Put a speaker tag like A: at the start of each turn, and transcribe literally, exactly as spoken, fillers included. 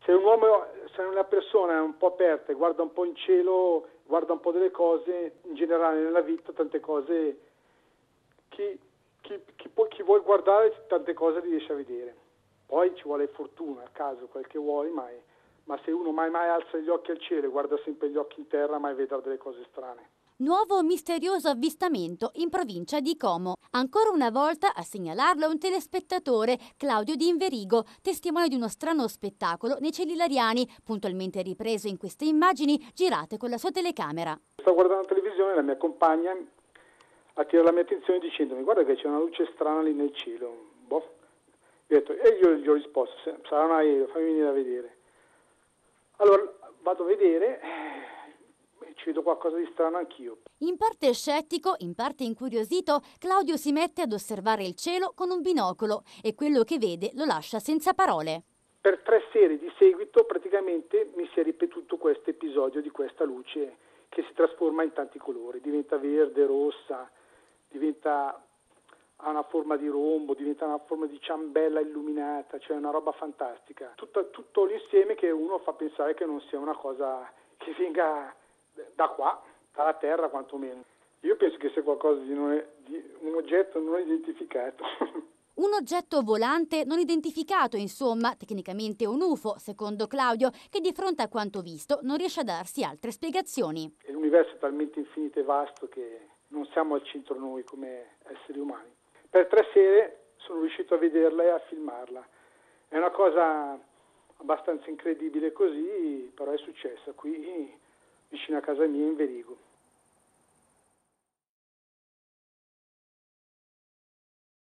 A: Se un uomo, se una persona è un po' aperta e guarda un po' in cielo, guarda un po' delle cose, in generale nella vita tante cose, chi, chi, chi, può, chi vuole guardare tante cose li riesce a vedere. Poi ci vuole fortuna, caso, quel che vuoi, mai. Ma se uno mai mai alza gli occhi al cielo e guarda sempre gli occhi in terra, mai vedrà delle cose strane.
B: Nuovo misterioso avvistamento in provincia di Como. Ancora una volta a segnalarlo è un telespettatore, Claudio Di Inverigo, testimone di uno strano spettacolo nei cieli ilariani, puntualmente ripreso in queste immagini girate con la sua telecamera.
A: Sto guardando la televisione, la mia compagna attira la mia attenzione dicendomi: guarda che c'è una luce strana lì nel cielo. Boh. Io ho detto, e io gli ho risposto: sarà un aereo, fammi venire a vedere. Allora vado a vedere, eh, ci vedo qualcosa di strano anch'io.
B: In parte scettico, in parte incuriosito, Claudio si mette ad osservare il cielo con un binocolo e quello che vede lo lascia senza parole.
A: Per tre serie di seguito praticamente mi si è ripetuto questo episodio di questa luce che si trasforma in tanti colori, diventa verde, rossa, diventa ha una forma di rombo, diventa una forma di ciambella illuminata, cioè una roba fantastica. Tutto, tutto l'insieme che uno fa pensare che non sia una cosa che venga da qua, dalla terra quantomeno. Io penso che sia qualcosa di, non è, di un oggetto non identificato.
B: Un oggetto volante non identificato, insomma, tecnicamente un U F O, secondo Claudio, che di fronte a quanto visto non riesce a darsi altre spiegazioni.
A: E l'universo è talmente infinito e vasto che non siamo al centro noi come esseri umani. Per tre sere sono riuscito a vederla e a filmarla. È una cosa abbastanza incredibile così, però è successa qui vicino a casa mia in Verigo.